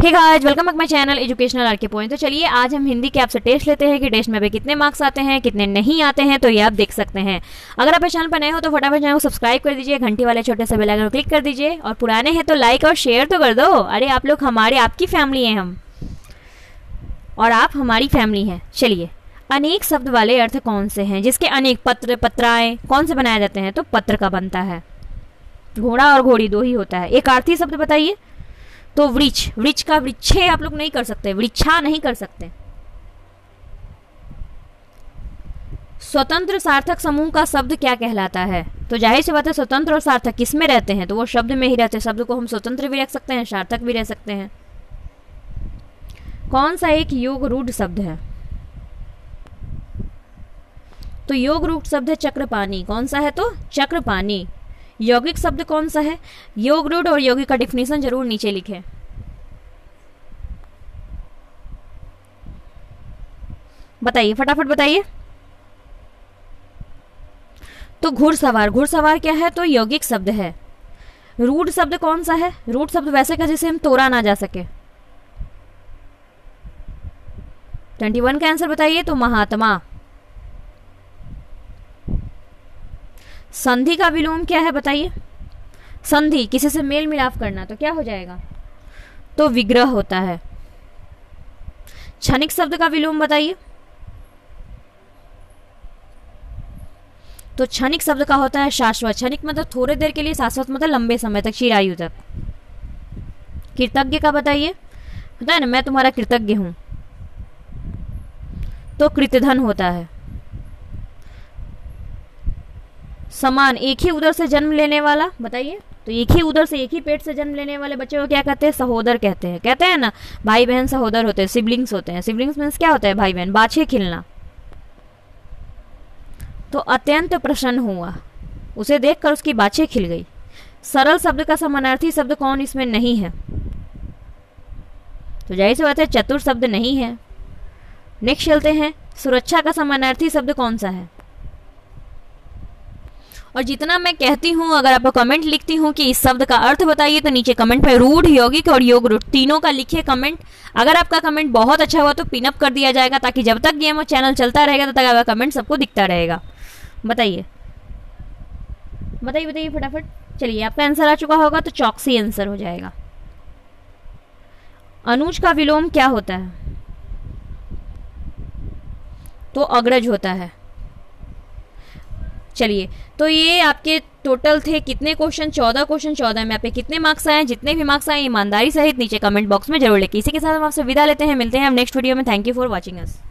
Hey guys, welcome back my channel educational RK point. तो चलिए आज हम हिंदी के आपसे टेस्ट लेते हैं कि टेस्ट में अभी कितने मार्क्स आते हैं, कितने नहीं आते हैं। तो ये आप देख सकते हैं। अगर आप इस चैनल पर नए हो तो फटाफट चैनल को सब्सक्राइब कर दीजिए, घंटी वाले छोटे से बेल आइकन को क्लिक कर दीजिए, और पुराने हैं तो लाइक और शेयर तो कर दो। अरे आप लोग हमारे आपकी फैमिली हैं हम, और आप हमारी फैमिली हैं। चलिए, अनेक शब्द वाले अर्थ कौन से हैं जिसके अनेक पत्र पत्राएं कौन से बनाए जाते हैं? तो पत्र का बनता है। घोड़ा और घोड़ी दो ही होता है। एक आर्थी शब्द बताइए। तो वृक्ष, वृक्ष का वृक्षे आप लोग नहीं कर सकते, वृक्षा नहीं कर सकते। स्वतंत्र सार्थक समूह का शब्द क्या कहलाता है? तो जाहिर सी बात है, स्वतंत्र और सार्थक किसमें रहते हैं? तो वो शब्द में ही रहते हैं। शब्द को हम स्वतंत्र भी रख सकते हैं, सार्थक भी रह सकते हैं। कौन सा एक योग रूढ़ शब्द है? तो योग रूढ़ शब्द है चक्रपाणी। कौन सा है? तो चक्रपाणी। यौगिक शब्द कौन सा है? योग रूढ़ और यौगिक का डिफिनेशन जरूर नीचे लिखें। बताइए, फटाफट बताइए। तो घुड़सवार, घुड़सवार क्या है? तो यौगिक शब्द है। रूढ़ शब्द कौन सा है? रूढ़ शब्द वैसे का जिसे हम तोड़ा ना जा सके। 21 का आंसर बताइए। तो महात्मा। संधि का विलोम क्या है? बताइए। संधि किसी से मेल मिलाप करना, तो क्या हो जाएगा? तो विग्रह होता है। क्षणिक शब्द का विलोम बताइए। तो क्षणिक शब्द का होता है शाश्वत। क्षणिक मतलब थोड़ी देर के लिए, शाश्वत मतलब लंबे समय तक, चिरायु तक। कृतज्ञ का बताइए। होता है ना, मैं तुम्हारा कृतज्ञ हूं। तो कृतधन होता है। समान, एक ही उदर से जन्म लेने वाला, बताइए। तो एक ही उदर से, एक ही पेट से जन्म लेने वाले बच्चे को क्या कहते हैं? सहोदर कहते हैं। कहते हैं ना, भाई बहन सहोदर होते हैं, सिबलिंग्स होते हैं। सिबलिंग्स मीन्स क्या होता है? भाई बहन। बाछे खिलना। तो अत्यंत प्रसन्न हुआ, उसे देखकर उसकी बाछे खिल गई। सरल शब्द का समानार्थी शब्द कौन इसमें नहीं है? तो जाहिर सी बात है, चतुर शब्द नहीं है। नेक्स्ट चलते हैं। सुरक्षा का समानार्थी शब्द कौन सा है? और जितना मैं कहती हूं, अगर आप कमेंट लिखती हूं कि इस शब्द का अर्थ बताइए, तो नीचे कमेंट पे रूढ़, यौगिक और योग रूढ़ तीनों का लिखिए कमेंट। अगर आपका कमेंट बहुत अच्छा हुआ तो पिन अप कर दिया जाएगा, ताकि जब तक ये चैनल चलता रहेगा तब तक आपका कमेंट सबको दिखता रहेगा। बताइए बताइए बताइए फटाफट। चलिए, आपका आंसर आ चुका होगा, तो चौकसी आंसर हो जाएगा। अनुज का विलोम क्या होता है? तो अग्रज होता है। चलिए, तो ये आपके टोटल थे कितने क्वेश्चन? 14 क्वेश्चन। 14 में आप पे कितने मार्क्स आए? जितने भी मार्क्स आए ईमानदारी सहित नीचे कमेंट बॉक्स में जरूर लिखिए। इसी के साथ हम आपसे विदा लेते हैं। मिलते हैं हम नेक्स्ट वीडियो में। Thank you for watching us.